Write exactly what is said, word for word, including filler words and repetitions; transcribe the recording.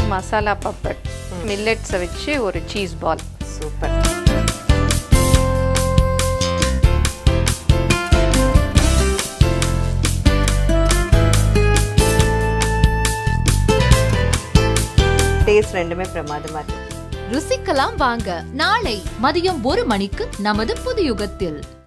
Masala puppet மில்லட்ஸை வச்சு ஒரு cheese ball. Super. Taste ரெண்டுமே பிரமாதமா இருக்கு. ருசிக்கலாம் வாங்க. நாளை மதியம் ஒரு மணிக்கு நமது புது யுகத்தில்.